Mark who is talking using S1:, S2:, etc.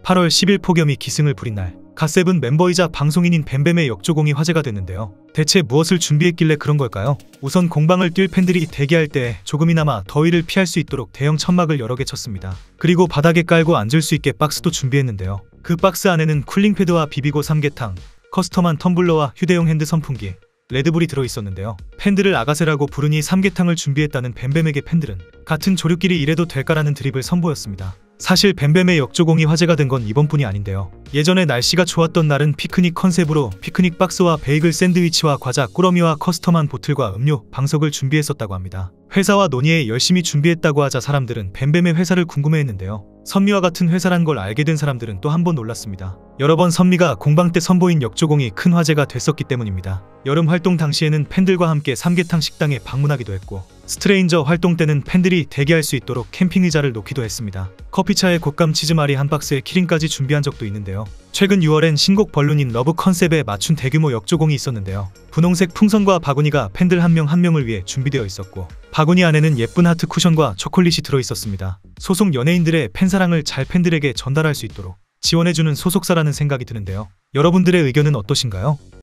S1: 8월 10일 폭염이 기승을 부린 날, 갓세븐 멤버이자 방송인인 뱀뱀의 역조공이 화제가 됐는데요. 대체 무엇을 준비했길래 그런 걸까요? 우선 공방을 뛸 팬들이 대기할 때 조금이나마 더위를 피할 수 있도록 대형 천막을 여러 개 쳤습니다. 그리고 바닥에 깔고 앉을 수 있게 박스도 준비했는데요. 그 박스 안에는 쿨링패드와 비비고 삼계탕, 커스텀한 텀블러와 휴대용 핸드 선풍기, 레드불이 들어있었는데요. 팬들을 아가새라고 부르니 삼계탕을 준비했다는 뱀뱀에게 팬들은 같은 조류끼리 이래도 될까라는 드립을 선보였습니다. 사실 뱀뱀의 역조공이 화제가 된 건 이번뿐이 아닌데요. 예전에 날씨가 좋았던 날은 피크닉 컨셉으로 피크닉 박스와 베이글 샌드위치와 과자, 꾸러미와 커스텀한 보틀과 음료, 방석을 준비했었다고 합니다. 회사와 논의해 열심히 준비했다고 하자 사람들은 뱀뱀의 회사를 궁금해했는데요. 선미와 같은 회사란 걸 알게 된 사람들은 또 한 번 놀랐습니다. 여러 번 선미가 공방 때 선보인 역조공이 큰 화제가 됐었기 때문입니다. 여름 활동 당시에는 팬들과 함께 삼계탕 식당에 방문하기도 했고, 스트레인저 활동 때는 팬들이 대기할 수 있도록 캠핑 의자를 놓기도 했습니다. 커피차에 곶감 치즈말이 한 박스에 키링까지 준비한 적도 있는데요. 최근 6월엔 신곡 벌룬인 러브 컨셉에 맞춘 대규모 역조공이 있었는데요. 분홍색 풍선과 바구니가 팬들 한 명 한 명을 위해 준비되어 있었고, 바구니 안에는 예쁜 하트 쿠션과 초콜릿이 들어있었습니다. 소속 연예인들의 팬사랑을 잘 팬들에게 전달할 수 있도록 지원해주는 소속사라는 생각이 드는데요. 여러분들의 의견은 어떠신가요?